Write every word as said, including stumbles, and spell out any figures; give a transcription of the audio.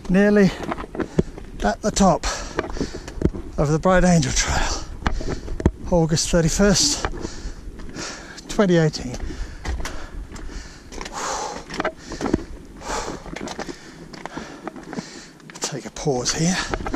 nearly at the top of the Bright Angel Trail, August thirty-first, twenty eighteen. Take a pause here.